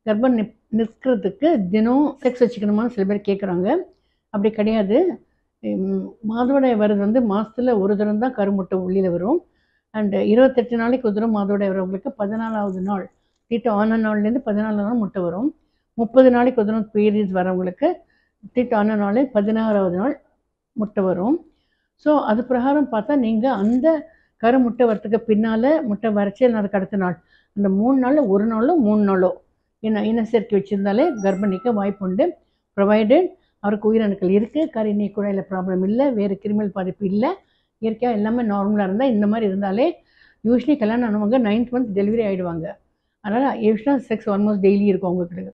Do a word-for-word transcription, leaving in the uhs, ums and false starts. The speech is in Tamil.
கர்ப்பம் நிப் நிற்கிறதுக்கு தினம் செக்ஸ் வச்சுக்கணுமான்னு சில பேர் கேட்குறாங்க. அப்படி கிடையாது. ம் மாதவிடாய் வர்றது வந்து மாசத்துல ஒரு தரம் தான் கருமுட்டை உள்ளில வரும். அண்ட் இருபத்தெட்டு நாளைக்கு ஒரு தரம் மாதவிடாய் வரவங்களுக்கு பதினாலாவது நாள் தீட்டு ஆன நாள்லேருந்து பதினாலாவது நாள் முட்டை வரும். முப்பது நாளைக்கு ஒரு தரம் பீரியட்ஸ் வரவங்களுக்கு தீட்டு ஆன நாள் பதினாறாவது நாள் முட்டை வரும். ஸோ அது பிரகாரம் பார்த்தா நீங்கள் அந்த கரு முட்டை வரத்துக்கு பின்னால் முட்டை வரைச்சி அதுக்கு அடுத்த நாள் அந்த மூணு நாளில் ஒரு நாளோ மூணு நாளோ என்ன இனச்சேர்க்கை வச்சுருந்தாலே கர்ப்பிணிக்க வாய்ப்பு உண்டு. ப்ரொவைடட் அவருக்கு உயிரணுக்கள் இருக்குது, கருணை குழாயில் ப்ராப்ளம் இல்லை, வேறு கிருமிகள் பாதிப்பு இல்லை, இயற்கையாக எல்லாமே நார்மலாக இருந்தால் இந்த மாதிரி இருந்தாலே யூஸ்வலி கல்யாணம் ஆனவங்க நைன்த் மந்த் டெலிவரி ஆகிடுவாங்க. அதனால் யூஸ்வலாக செக்ஸ் ஆல்மோஸ்ட் டெய்லி இருக்கும் அவங்களுக்கு.